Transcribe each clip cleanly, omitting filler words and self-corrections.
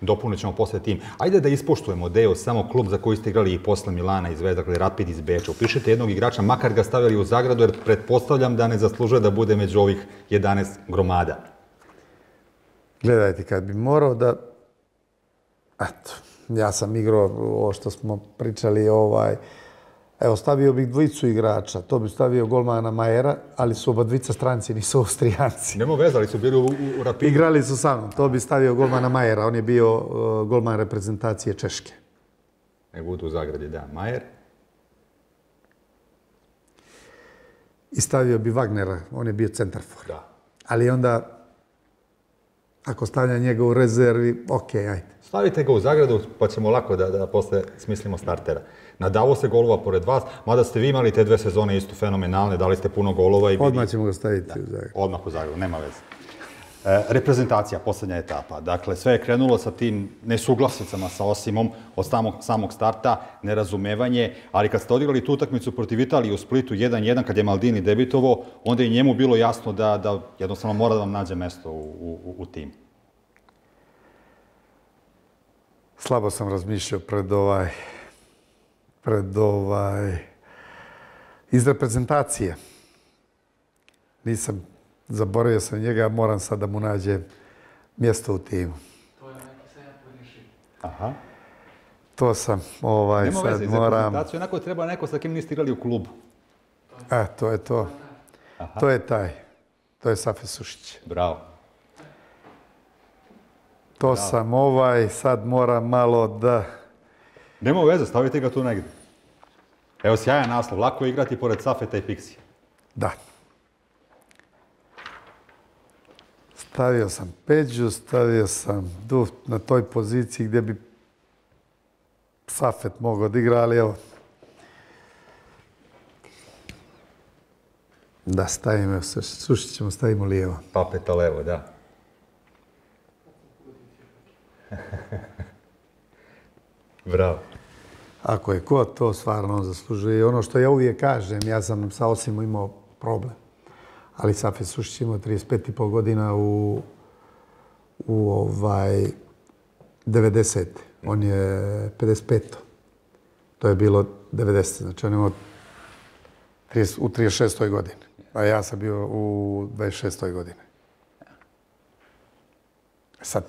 dopunit ćemo posle tim. Ajde da ispoštujemo deo, samo klub za koji ste igrali i posle Milana i Zvezda, dakle Rapid iz Beča. Upišite jednog igrača, makar ga stavili u zagradu, jer pretpostavljam da ne zaslužuje da bude među ovih 11 gromada. Gledajte, kad bi morao da... Eto, ja sam igrao ovo što smo pričali, evo, stavio bih dvojicu igrača. To bi stavio golmana Majera, ali su oba dvica stranci, nisu Austrijanci. Nemo veze, ali su bili u Rapidu. Igrali su sa mnom. To bi stavio golmana Majera. On je bio golman reprezentacije Češke. Ne budu u zagradi, da. Majer. I stavio bi Wagnera. On je bio centarfor. Da. Ali onda, ako stavlja njega u rezervi, okej, ajde. Stavite ga u zagradu, pa ćemo lako da posle smislimo startera. Nadavo se golova pored vas, mada ste vi imali te 2 sezone isto fenomenalne, dali ste puno golova i... Odmah ćemo ga staviti u zagradu. Odmah u zagradu, nema veze. Reprezentacija, poslednja etapa. Dakle, sve je krenulo sa tim nesuglasicama sa Osimom od samog starta, nerazumevanje, ali kad ste odigrali tu utakmicu protiv Italije u Splitu 1-1, kad je Maldini debitovao, onda je njemu bilo jasno da jednostavno mora da vam nađe mesto u timu. Slabo sam razmišljao iz reprezentacije. Zaboravio sam njega, moram sad da mu nađem mjesto u timu. To je neki sajam poniši. Aha. To sam, Nema sad veze, iz moram... reprezentaciju, onako treba neko sa kim niste igrali u klubu. To je to. Aha. To je taj. To je Safe Sušić. Bravo. To sam sad moram malo da... Nema veze, stavite ga tu negdje. Evo, sjajan naslov, lako je igrati pored Safeta i Pixija. Da. Stavio sam Peđu, stavio sam Duft na toj poziciji gdje bi Safet mogao da igra, ali evo... Da, stavimo, Sušić ćemo, stavimo lijevo. Papeta levo, da. Bravo. Ako je ko, to stvarno on zaslužuje. I ono što ja uvijek kažem, ja sam sa Osimom imao problem. Ali Safe Sušić imao 35,5 godina u 90. On je 55. To je bilo 90. Znači on je imao u 36. godini. A ja sam bio u 26. godini. Sad,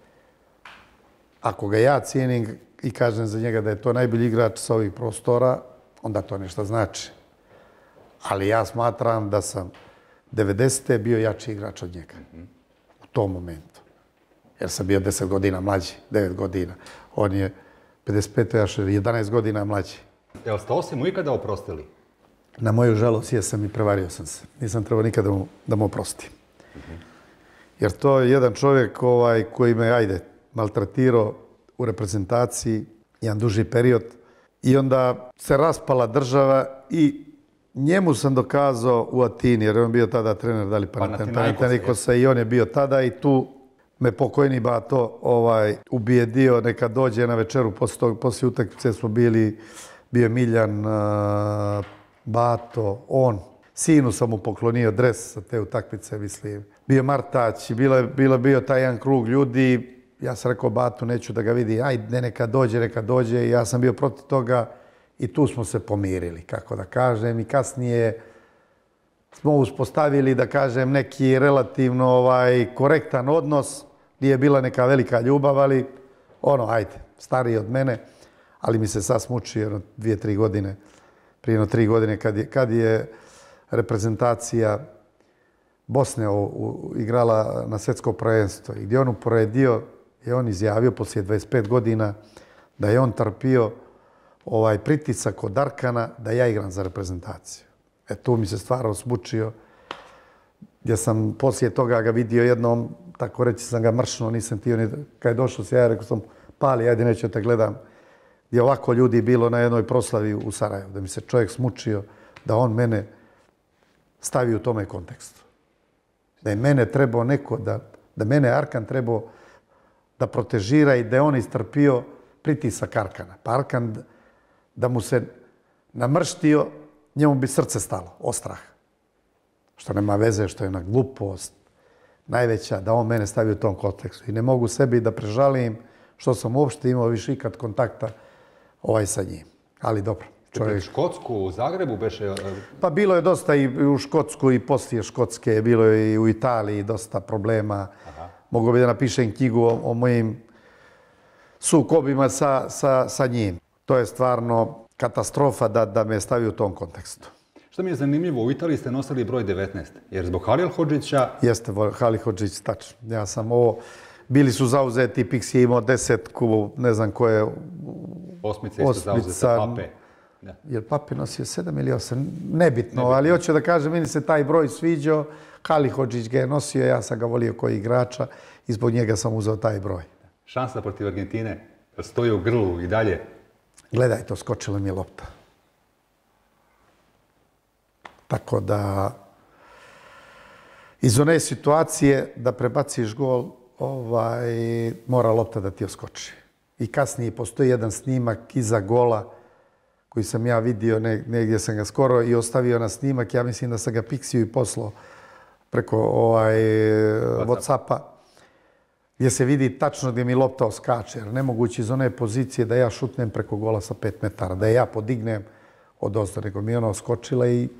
ako ga ja cijenim i kažem za njega da je to najbolji igrač sa ovih prostora, onda to nešto znači. Ali ja smatram da sam 90. bio jači igrač od njega. U tom momentu. Jer sam bio 10 godina mlađi, 9 godina. On je 55. ja 11 godina mlađi. Jel ste Osimu ikada oprostili? Na moju žalost jesam i prevario sam se. Nisam trebao nikada da mu oprostim. Jer to je jedan čovjek koji me, maltretirao u reprezentaciji jedan duži period. I onda se raspala država i njemu sam dokazao u Atini, jer on bio tada trener Dali Panathinaikosa i on je bio tada i tu me pokojni Bato ubijedio neka dođe na večeru. Poslije utakmice smo bio Miljan, Bato, on. Sinu sam mu poklonio dres sa te utakmice, mislim. Bio Martać i bio taj jedan krug ljudi. Ja sam rekao Batu, neću da ga vidi, ajde neka dođe. I ja sam bio protiv toga i tu smo se pomirili, kako da kažem. I kasnije smo uspostavili, da kažem, neki relativno korektan odnos. Nije bila neka velika ljubav, ali stariji od mene. Ali mi se sad smučio 2-3 godine. Prije 3 godine kad je reprezentacija Bosne igrala na svjetsko prvenstvo i gdje on uporedio, je on izjavio poslije 25 godina da je on trpio pritisak od Arkana da ja igram za reprezentaciju. Tu mi se stvarno smučio, gdje sam poslije toga ga vidio jednom, tako reći sam ga mršno, nisam htio ni... Kad je došao se, ja rekao sam, Pali, ajde neću te gledam. Gdje ovako ljudi bilo na jednoj proslavi u Sarajevu, da mi se čovjek smučio, da on mene stavi u tome kontekstu. Da je mene trebao neko, da mene Arkan trebao da protežira i da je on istrpio pritisak Arkana. Pa Arkan da mu se namrštio, njemu bi srce stalo, ostrah. Što nema veze, što je na glupost najveća, da on mene stavi u tom kontekstu. I ne mogu sebi da prežalim što sam uopšte imao više ikad kontakta sa njim. Ali dobro. Pred Škotsku, u Zagrebu beše... Pa bilo je dosta i u Škotsku i poslije Škotske, bilo je i u Italiji dosta problema. Mogu bi da napišem knjigu o mojim sukobima sa njim. To je stvarno katastrofa da me stavi u tom kontekstu. Što mi je zanimljivo, u Italiji ste nosili broj 19, jer zbog Halilhodžića... Jeste, Halilhodžić, tačno. Ja sam bili su zauzeti, Pixi je imao 10, ne znam ko je... Osmica isto zauzeta, Pape. Jer Pape nosio 7 ili 8, nebitno, ali hoću da kažem, meni se taj broj sviđao, Halilhodžić ga je nosio, ja sam ga volio koji igrača i zbog njega sam uzeo taj broj. Šansa protiv Argentine, stoji u grlu i dalje. Gledaj, to skočila mi je lopta. Tako da, iz one situacije da prebaciš gol, mora lopta da ti oskoči. I kasnije postoji jedan snimak iza gola koji sam ja vidio, negdje sam ga skoro i ostavio na snimak. Ja mislim da sam ga Pixiju i poslao preko Whatsappa, gdje se vidi tačno gdje mi lopta oskače. Jer nemoguće iz one pozicije da ja šutnem preko gola sa 5 metara, da ja podignem od ozda, nego mi je ona oskočila i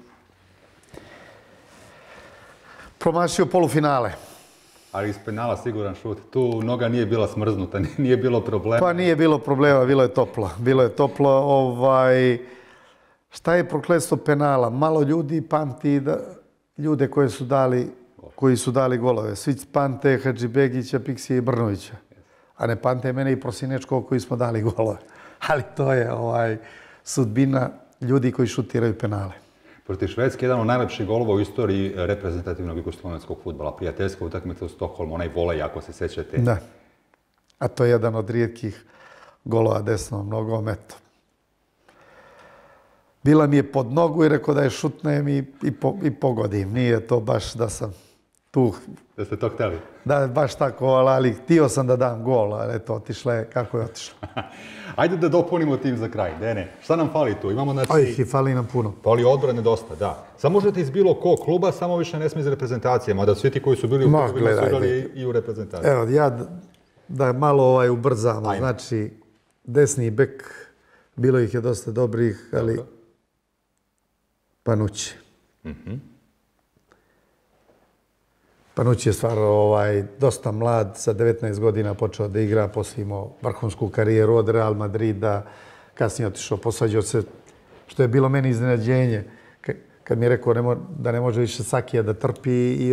promašio polufinale. Ali iz penala siguran šut. Tu noga nije bila smrznuta, nije bilo problema. Pa nije bilo problema, bilo je toplo. Bilo je toplo. Šta je prokletstvo penala? Malo ljudi pamti ljude koji su dali golove. Svi pamte Hadžibegića, Pixija i Brnovića. A ne pamte mene i Prosinečkog koji smo dali golove. Ali to je sudbina ljudi koji šutiraju penale. Protiv Švedske jedan od najlepših golova u istoriji reprezentativnog jugoslovenskog fudbala. Prijateljska utakmica u Stokholmu, onaj volej, ako se sećate. Da. A to je jedan od rijetkih golova desnom nogom, eto. Bila mi je pod nogu i rekao da je šutnem i pogodim. Nije to baš da sam tu... Da ste to htjeli? Da, baš tako, ali htio sam da dam gol, ali eto, otišla je kako je otišla. Ajde da dopunimo tim za kraj. Dene, šta nam fali tu? Imamo fali nam puno. Fali odbrane dosta, da. Samo možete iz bilo kog kluba, samo više ne smije iz reprezentacije, mada svi ti koji su bili u klubima su igrali i u reprezentaciji. Evo, ja da malo ubrzamo. Znači, desni bek, bilo ih je dosta dobrih, ali Panucci. Panucci je stvarno dosta mlad, sa 19 godina počeo da igra, poslije imao vrhunsku karijeru od Real Madrida, kasnije otišao, posvađao se, što je bilo meni iznenađenje, kad mi je rekao da ne može više Sakija da trpi i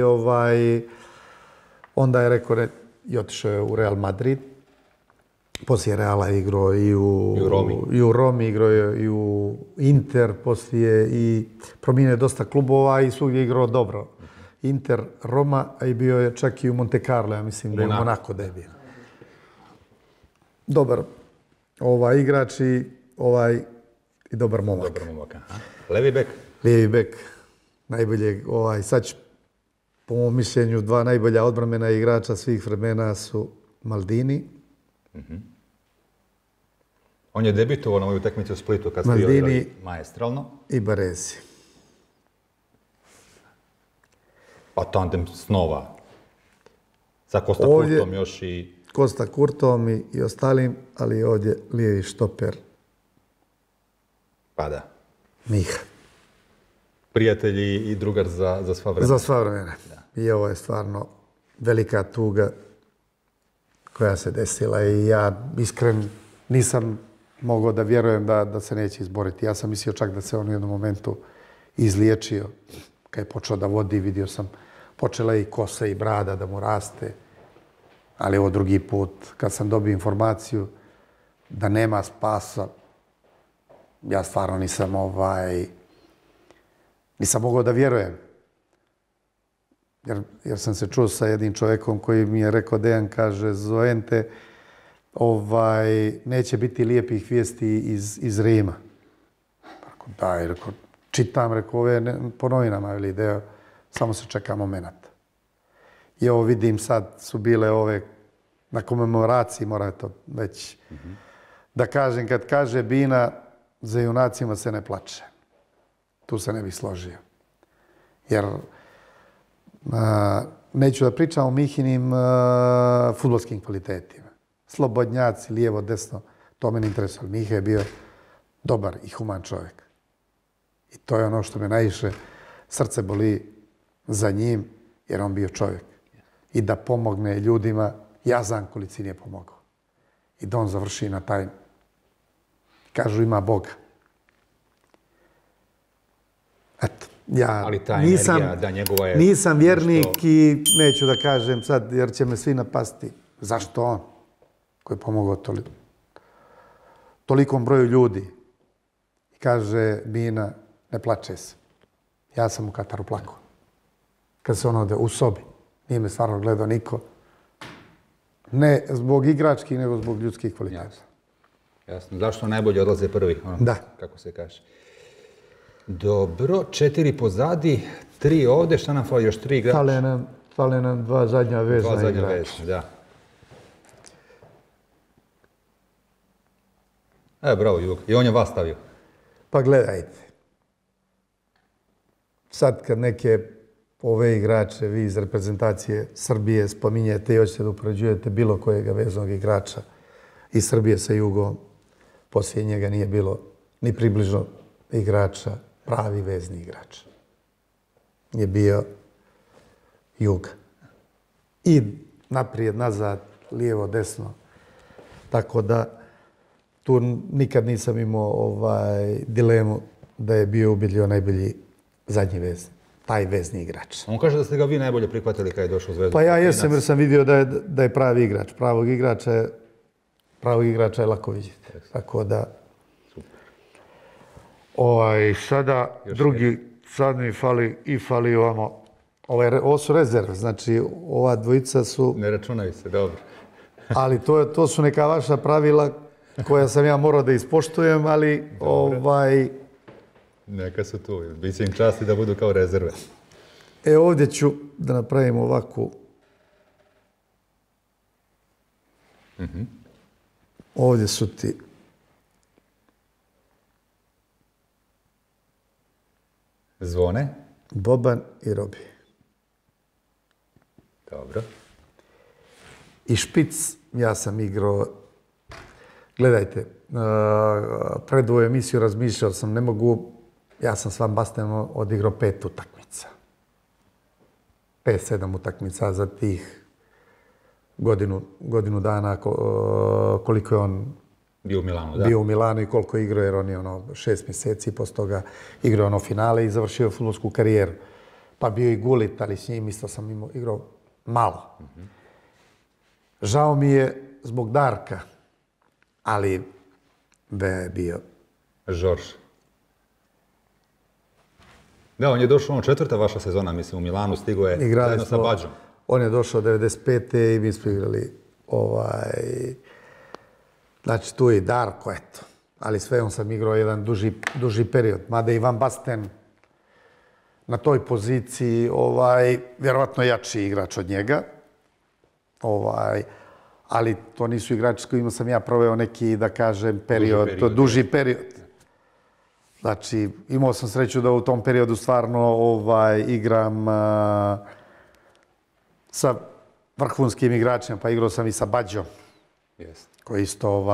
onda je rekao i otišao je u Real Madrid. Poslije Reala je igrao i u Romi, igrao je i u Inter, poslije i promijenio dosta klubova i svugdje je igrao dobro. Inter, Roma, a i bio je čak i u Monte Carlo, ja mislim da je u Monako da je bio. Dobar igrač i dobar momak. Dobar momak, aha. Levi bek? Lijevi bek. Najbolje, sad po mom mišljenju, dva najbolja odbrambena igrača svih vremena su Maldini. On je debitovao na ovoj utakmici u Splitu kad ste igrali maestralno. I Baresi. Pa tandem snova. Sa Kosta Kurtom još i... Kosta Kurtom i ostalim, ali ovdje lijevi štoper. Pa da. Miha. Prijatelji i drugar za sva vremena. Za sva vremena. I ovo je stvarno velika tuga koja se desila i ja iskren nisam mogao da vjerujem da se neće izboriti. Ja sam mislio čak da se on u jednom momentu izliječio. Kad je počeo da vodi, vidio sam, počela i kosa i brada da mu raste. Ali ovo drugi put, kad sam dobio informaciju da nema spasa, ja stvarno nisam mogao da vjerujem. Jer sam se čuo sa jednim čovjekom koji mi je rekao, Dejan, kaže, Zoente, neće biti lijepih vijesti iz Rima. Da, rekao, čitam, rekao, ove po novinama ili ideja, samo se čeka moment. I ovo vidim sad su bile ove na komemoraciji, mora to već da kažem, kad kaže Bina, za junacima se ne plače. Tu se ne bih složio. Jer neću da pričam o Mihinim fudbalskim kvalitetima. slobodnjaci, lijevo, desno, to mene interesuje. Miha je bio dobar i human čovjek. I to je ono što me najviše srce boli za njim, jer on bio čovjek. I da pomogne ljudima, ja znam koliko nije pomogao. I da on završi na taj, kažu ima Boga. Eto, ja Ali ta energija, da, njegova je... nisam vjernik i neću da kažem sad, jer će me svi napasti. Zašto on, koji je pomogao tolikom broju ljudi? I kaže Bina, ne plače se. Ja sam u Kataru plakao. Kad se on ode u sobi, nije me stvarno gledao niko. Ne zbog igračkih, nego zbog ljudskih kvaliteta. Jasno. Zašto najbolje odlaze prvi? Da. Kako se kaže. Dobro, 4 pozadi, 3 ovdje. Šta nam fali? Još 3 igrača? Fale nam 2 zadnja vezna igrača. 2 zadnja vezna, da. Bravo, Jug. I on je vas stavio. Pa gledajte. Sad kad neke ove igrače vi iz reprezentacije Srbije spominjete i hoćete da upoređujete bilo kojeg veznog igrača iz Srbije sa Jugom, poslije njega nije bilo ni približno igrača, pravi vezni igrač. Je bio Jug. I naprijed, nazad, lijevo, desno. Tako da tu nikad nisam imao dilemu da je bio ubedljivo najbolji zadnji vezni. Taj vezni igrač. On kaže da ste ga vi najbolje prihvatili kada je došao u Zvezdu. Pa ja jesam jer sam vidio da je pravi igrač. Pravog igrača je lako vidjeti. Tako da... Sada drugi, sad mi fali ovamo. Ovo su rezerve, znači ova dvojica su... Ne računaju se, dobro. Ali to su neka vaša pravila koja sam ja morao da ispoštujem, ali Neka su tu. Biće im časti da budu kao rezerve. Ovdje ću da napravim ovakvu. Ovdje su ti Zvone. Boban i Robi. Dobro. I špic, ja sam igrao. Gledajte, pred ovu emisiju razmišljao sam, ne mogu, ja sam s Van Bastenom odigrao 5 utakmica. 5-7 utakmica za tih godinu dana koliko je on bio u Milanu, da. Bio u Milanu i koliko je igrao, jer on je 6 mjeseci poslije toga igrao finale i završio fudbalsku karijeru. Pa bio i Gullit, ali s njim isto sam igrao malo. Žao mi je zbog Darka, ali je bio Žorž. Da, on je došao 4. vaša sezona, mislim, u Milanu, stigo je zajedno sa Bađom. On je došao 95. i mi smo igrali znači tu je i Darko, eto. Ali sve on sam igrao jedan duži period. Mada i Van Basten na toj poziciji, vjerovatno jači igrač od njega. Ali to nisu igrači s kojima sam ja proveo neki, da kažem, duži period. Znači, imao sam sreću da u tom periodu stvarno igram sa vrhunskim igračima, pa igrao sam i sa Bađom, koji isto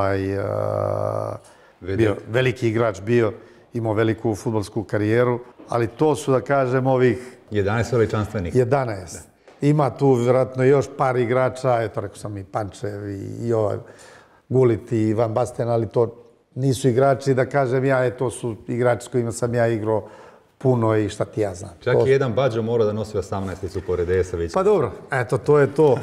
bio veliki igrač, imao veliku fudbalsku karijeru, ali to su, da kažem, ovih 11 veličanstvenih. 11. Ima tu vjerojatno još par igrača, eto rekao sam i Pančev i Gullit i Van Basten, ali to nisu igrači, da kažem ja, to su igrači s kojima sam ja igrao puno i šta ti ja znam. Čak i jedan Bađo mora da nosi 18-icu pored Esavića. Pa dobro, eto, to je to.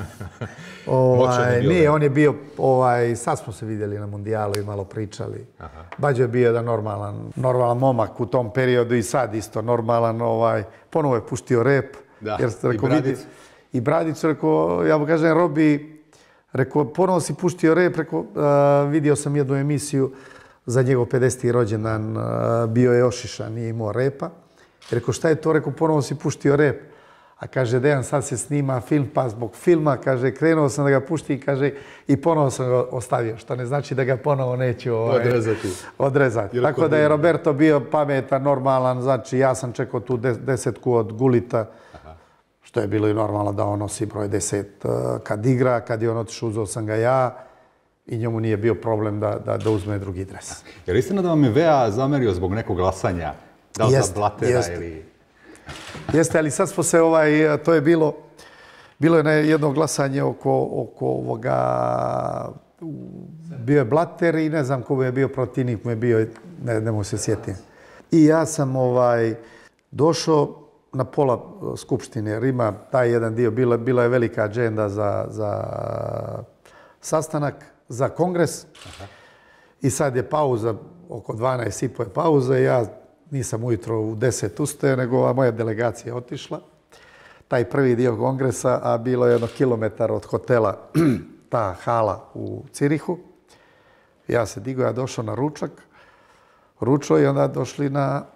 Nije, on je bio, sad smo se vidjeli na mundijalu i malo pričali. Bađo je bio jedan normalan momak u tom periodu i sad isto normalan. Ponovo je puštio rep. I Bradicu, rekao, ja mu kažem, Robi, rekao, ponovo si puštio rep, rekao, vidio sam jednu emisiju za njegov 50. rođendan, bio je ošišan, nije imao repa. Rekao, šta je to? Rekao, ponovo si puštio rep. A kaže, Dejan, sad se snima film, pa zbog filma, kaže, krenuo sam da ga pušti i kaže, i ponovo sam ga ostavio, što ne znači da ga ponovo neću odrezati. Tako da je Roberto bio pametan, normalan, znači ja sam čekao tu 10 od Gullita, što je bilo i normalno da on nosi broj 10 kad igra, kad je on otišao, uzeo sam ga ja. i njemu nije bio problem da uzme drugi dres. Je li istina da vam je Vea zamerio zbog nekog glasanja? Da li za Blatera ili... Jeste, ali sad smo se, to je bilo je jedno glasanje oko ovoga, bio je Blater i ne znam ko je bio protivnik, mu je bio, ne mogu se sjetiti. I ja sam došao na pola Skupštine, jer ima taj jedan dio, bila je velika agenda za sastanak, za kongres. I sad je pauza, oko 12:30 je pauza i ja nisam ujutro u 10 ustao, nego moja delegacija je otišla. Taj prvi dio kongresa, a bilo je 1 kilometar od hotela, ta hala u Cirihu. Ja se digao, ja došao na ručak, ručao i onda došli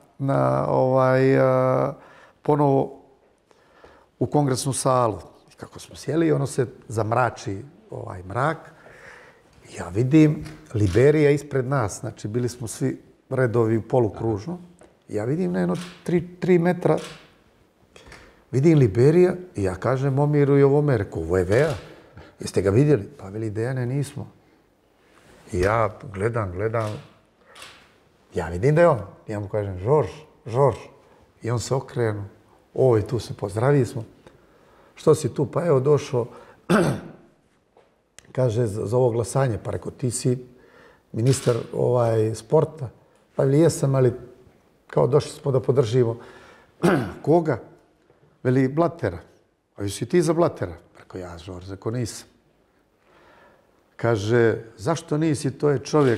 ponovo u kongresnu salu. I kako smo sjeli, ono se zamrači mrak. Ja vidim Liberija ispred nas, znači bili smo svi redovi polukružno. Ja vidim na jedno 3 metra, vidim Liberija i ja kažem Momiru i ovome, rekao, ovo je Vea, jeste ga vidjeli? Pa veli, Dejane, nismo. I ja gledam, ja vidim da je on. Ja mu kažem, Žorž. I on se okrenu, i tu se pozdravi smo. Što si tu? Pa evo došao, kaže, za ovo glasanje. Pa rekao, ti si ministar sporta. Pa veli, jesam, ali kao došli smo da podržimo. Koga? Veli, Blatera. A jesi ti za Blatera? Rekao, ja, Žorž, rekao, nisam. Kaže, zašto nisi? To je čovjek,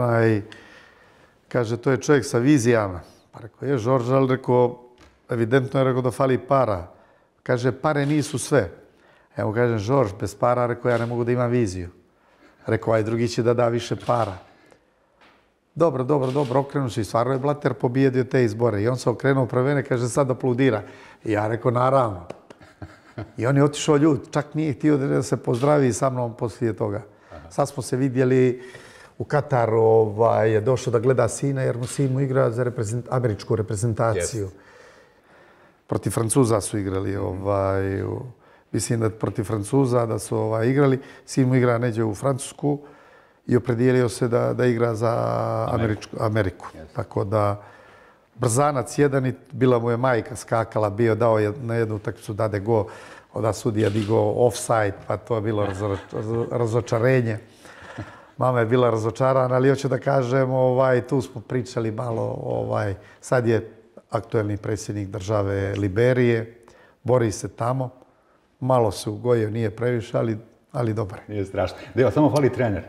kaže, to je čovjek sa vizijama. Pa rekao, je Žorž, ali rekao, evidentno je rekao da fali para. Kaže, pare nisu sve. Evo kažem, Žorž, bez para, rekao, ja ne mogu da imam viziju. Rekao, aj drugi će da da više para. Dobro, okrenu se i stvarno je Blater pobijedio te izbore. I on se okrenuo pre mene, kaže, sad aplaudira. I ja rekao, naravno. I on je otišao ljud, čak nije htio da se pozdravi sa mnom poslije toga. Sad smo se vidjeli u Kataru, je došao da gleda sina, jer mu sin mu igra za američku reprezentaciju. Protiv Francuza su igrali, mislim da protiv Francuza da su igrali. Sin mu igra neđe u Francusku i opredijelio se da igra za Ameriku. Tako da, brzanac jedan i bila mu je majka skakala, dao je na jednu utakmicu dade go, onda sudija digao offside, pa to je bilo razočarenje. Mama je bila razočarana, ali hoću da kažem, tu smo pričali malo, sad je aktuelni predsjednik države Liberije, bori se tamo, malo se ugojio, nije previše, ali dobar. Nije strašno. Deo, samo fali trener.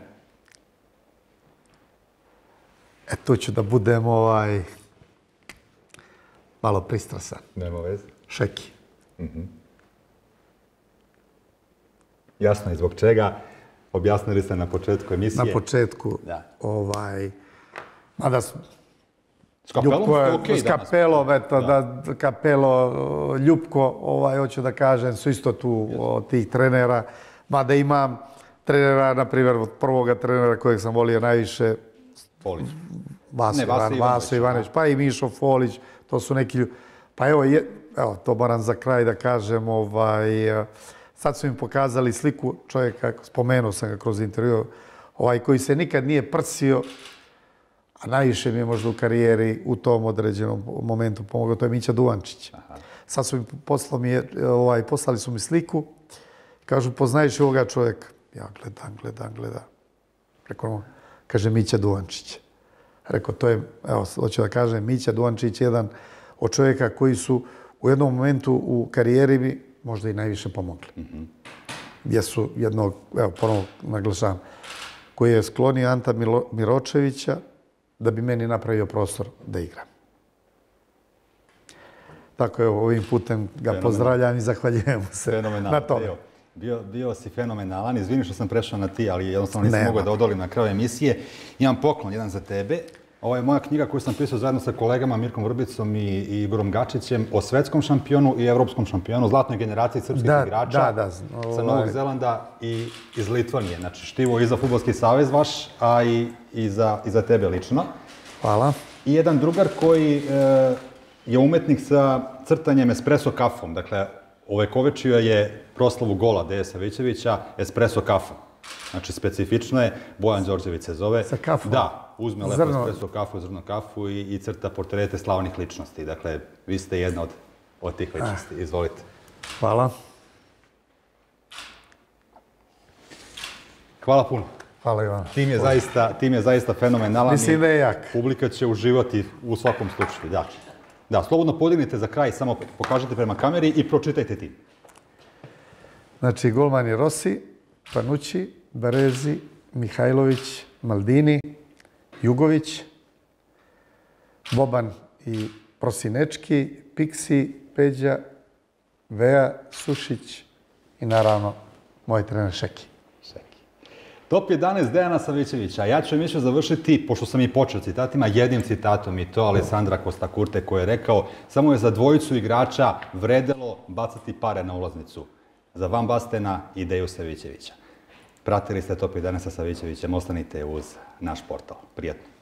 Tu ću da budem malo pristrasan. Nema veze. Šeki. Jasno je zbog čega. Objasnili ste na početku emisije. Na početku. Mada s Kapelom ste okej danas. S Kapelom, Kapelo, Ljupko, hoću da kažem, su isto tu tih trenera. Mada imam trenera, na primjer, od prvoga trenera kojeg sam volio najviše, Vaso Ivanović, pa i Mišo Folić, to su neki ljudi. Pa evo, to moram za kraj da kažem, sad su mi pokazali sliku čovjeka, spomenuo sam ga kroz intervju, koji se nikad nije prsio, a najviše mi je možda u karijeri u tom određenom momentu pomogao, to je Mića Duvančić. Sad su mi poslali su mi sliku, kažu, poznaješ ovoga čovjeka? Ja gledam. Rekao, kaže Mića Duvančić. Rekao, to je, hoću da kažem, Mića Duvančić je jedan od čovjeka koji su u jednom momentu u karijeri mi možda i najviše pomogli. Gdje su jednog, ponovno naglašavam, koji je sklonio Anta Miročevića da bi meni napravio prostor da igram. Tako ovim putem ga pozdravljam i zahvaljujem se na tome. Bio si fenomenalan. Izvini što sam prešao na ti, ali jednostavno nisam mogao da odolim na kraju emisije. Imam poklon jedan za tebe. Ovo je moja knjiga koju sam pisao zajedno sa kolegama Mirkom Vrbicom i Igorom Gačićem o svetskom šampionu i evropskom šampionu, zlatnoj generaciji srpskih igrača sa Novog Zelanda i iz Litvanije. Znači, štivo i za Fudbalski savez vaš, a i za tebe lično. Hvala. I jedan drugar koji je umetnik sa crtanjem espresso kafom. Dakle, ovekovečio je proslavu gola Deja Savićevića espresso kafom. Znači, specifično je, Bojan Đorđević se zove. Sa kafom. Da, uzme lepo Zrno. espresso kafu, zrno kafu i crta portrete slavnih ličnosti. Dakle, vi ste jedna od tih ličnosti. Izvolite. Hvala. Hvala puno. Hvala Ivana. Tim je zaista fenomenalan. Mislim da je jak. Publika će uživati u svakom slučaju, da. Da, slobodno podignite za kraj, samo pokažite prema kameri i pročitajte tim. Znači, golman je Rossi, Panucci, Baresi, Mihajlović, Maldini, Jugović, Boban i Prosinečki, Piksi, Peđa, Vea, Sušić i naravno moj trener Šeki. Top 11 Dejana Savićevića. Ja ću emisiju završiti, pošto sam i počeo citatima, jednim citatom i to Alessandra Costa Curte koji je rekao: samo je za dvojicu igrača vredelo bacati pare na ulaznicu. Za Van Bastena i Deju Savićevića. Pratili ste Top 11 sa Savićevićem, ostanite uz naš portal. Prijetno.